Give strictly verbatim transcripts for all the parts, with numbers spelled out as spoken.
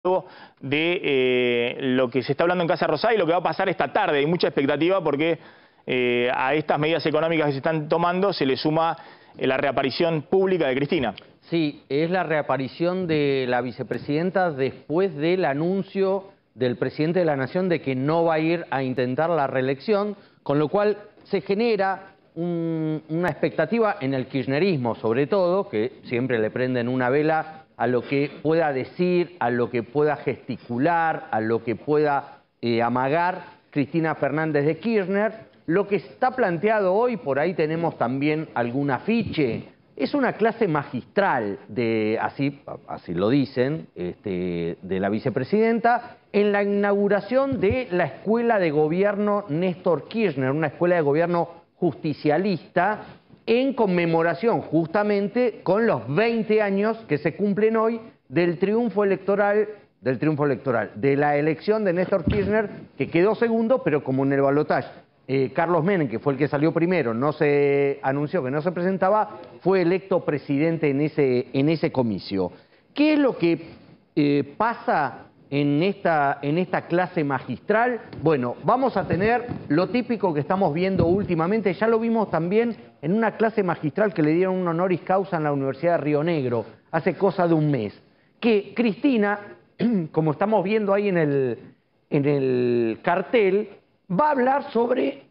de eh, lo que se está hablando en Casa Rosada y lo que va a pasar esta tarde. Hay mucha expectativa porque eh, a estas medidas económicas que se están tomando se le suma eh, la reaparición pública de Cristina. Sí, es la reaparición de la vicepresidenta después del anuncio del presidente de la Nación de que no va a ir a intentar la reelección, con lo cual se genera un, una expectativa en el kirchnerismo, sobre todo, que siempre le prenden una vela a lo que pueda decir, a lo que pueda gesticular, a lo que pueda eh, amagar Cristina Fernández de Kirchner. Lo que está planteado hoy, por ahí tenemos también algún afiche, es una clase magistral, de, así, así lo dicen, este, de la vicepresidenta, en la inauguración de la Escuela de Gobierno Néstor Kirchner, una escuela de gobierno justicialista, en conmemoración justamente con los veinte años que se cumplen hoy del triunfo electoral, del triunfo electoral, de la elección de Néstor Kirchner, que quedó segundo, pero como en el balotaje eh, Carlos Menem, que fue el que salió primero, no se anunció que no se presentaba, fue electo presidente en ese, en ese comicio. ¿Qué es lo que eh, pasa en esta, en esta clase magistral? Bueno, vamos a tener lo típico que estamos viendo últimamente, ya lo vimos también en una clase magistral que le dieron un honoris causa en la Universidad de Río Negro, hace cosa de un mes, que Cristina, como estamos viendo ahí en el, en el cartel, va a hablar sobre,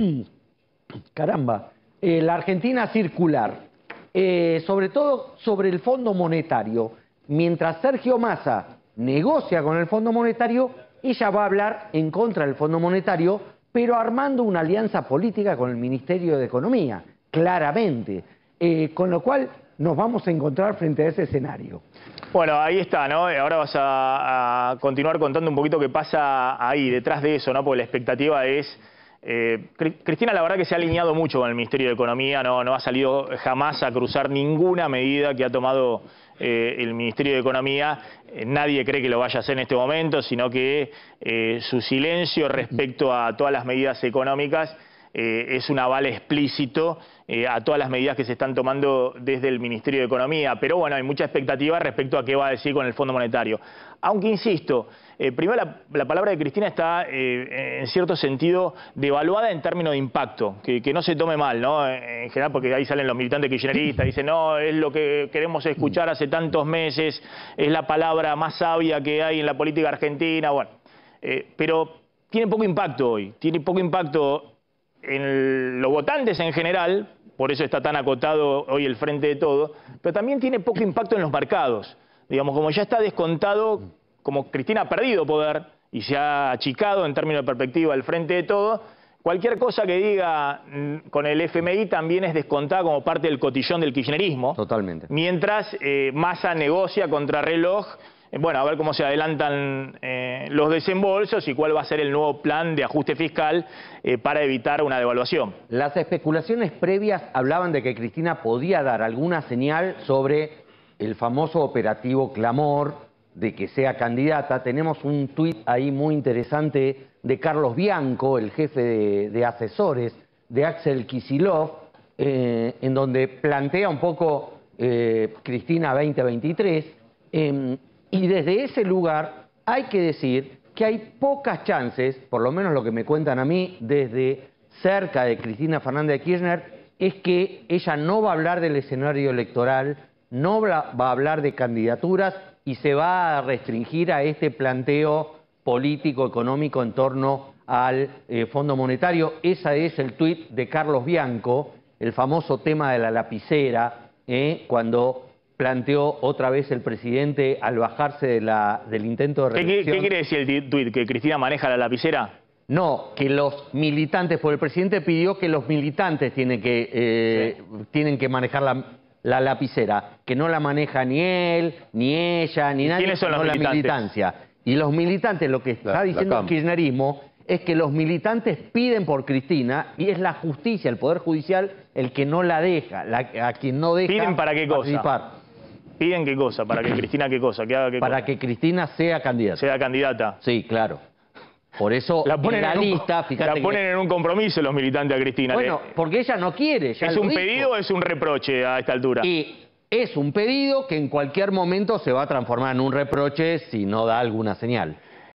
caramba, eh, la Argentina circular, eh, sobre todo sobre el Fondo Monetario. Mientras Sergio Massa negocia con el Fondo Monetario, ella va a hablar en contra del Fondo Monetario, pero armando una alianza política con el Ministerio de Economía, claramente. Eh, con lo cual nos vamos a encontrar frente a ese escenario. Bueno, ahí está, ¿no? Ahora vas a, a continuar contando un poquito qué pasa ahí, detrás de eso, ¿no? Porque la expectativa es... Eh, Cristina, la verdad que se ha alineado mucho con el Ministerio de Economía, no, no ha salido jamás a cruzar ninguna medida que ha tomado eh, el Ministerio de Economía. Eh, nadie cree que lo vaya a hacer en este momento, sino que eh, su silencio respecto a todas las medidas económicas eh, es un aval explícito eh, a todas las medidas que se están tomando desde el Ministerio de Economía. Pero bueno, hay mucha expectativa respecto a qué va a decir con el Fondo Monetario. Aunque insisto, eh, primero la, la palabra de Cristina está eh, en cierto sentido devaluada en términos de impacto, que, que no se tome mal, ¿no? En general, porque ahí salen los militantes kirchneristas, dicen, no, es lo que queremos escuchar hace tantos meses, es la palabra más sabia que hay en la política argentina, bueno, eh, pero tiene poco impacto hoy, tiene poco impacto en los votantes en general, por eso está tan acotado hoy el Frente de Todo, pero también tiene poco impacto en los mercados. Digamos, como ya está descontado, como Cristina ha perdido poder y se ha achicado en términos de perspectiva el Frente de Todo, cualquier cosa que diga con el F M I también es descontada como parte del cotillón del kirchnerismo. Totalmente. Mientras eh, Massa negocia contra reloj. Bueno, a ver cómo se adelantan eh, los desembolsos y cuál va a ser el nuevo plan de ajuste fiscal eh, para evitar una devaluación. Las especulaciones previas hablaban de que Cristina podía dar alguna señal sobre el famoso operativo Clamor, de que sea candidata. Tenemos un tuit ahí muy interesante de Carlos Bianco, el jefe de, de asesores de Axel Kicillof, eh, en donde plantea un poco eh, Cristina veinte veintitrés. Eh, Y desde ese lugar hay que decir que hay pocas chances, por lo menos lo que me cuentan a mí desde cerca de Cristina Fernández de Kirchner, es que ella no va a hablar del escenario electoral, no va a hablar de candidaturas y se va a restringir a este planteo político, económico en torno al eh, Fondo Monetario. Ese es el tuit de Carlos Bianco, el famoso tema de la lapicera, eh, cuando planteó otra vez el presidente al bajarse de la, del intento de reelección. ¿Qué, qué, qué quiere decir el tuit? ¿Que Cristina maneja la lapicera? No, que los militantes, porque el presidente pidió que los militantes tienen que, eh, sí. tienen que manejar la, la lapicera, que no la maneja ni él, ni ella, ni nadie, ¿Quiénes son sino los la militantes? militancia. Y los militantes, lo que está la, diciendo la el kirchnerismo es que los militantes piden por Cristina y es la justicia, el Poder Judicial, el que no la deja, la, a quien no deja ¿Piden para qué cosa? Participar. ¿Piden qué cosa? ¿Para que Cristina qué cosa? ¿Que haga qué Para cosa? que Cristina sea candidata. Sea candidata. Sí, claro. Por eso la ponen, en la en, un, lista, fíjate la ponen que... en un compromiso los militantes a Cristina. Bueno, porque ella no quiere. Ya ¿Es lo un dijo. pedido o es un reproche a esta altura? Y es un pedido que en cualquier momento se va a transformar en un reproche si no da alguna señal.